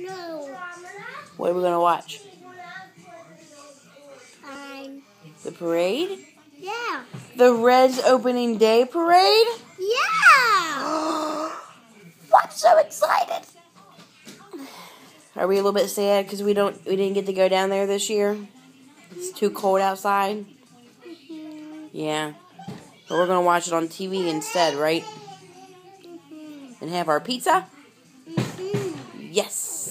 No. What are we going to watch? The parade? Yeah. The Reds opening day parade? Yeah. I'm so excited. Are we a little bit sad because we didn't get to go down there this year? It's too cold outside. Yeah. But we're going to watch it on TV instead, right? And have our pizza? Yes.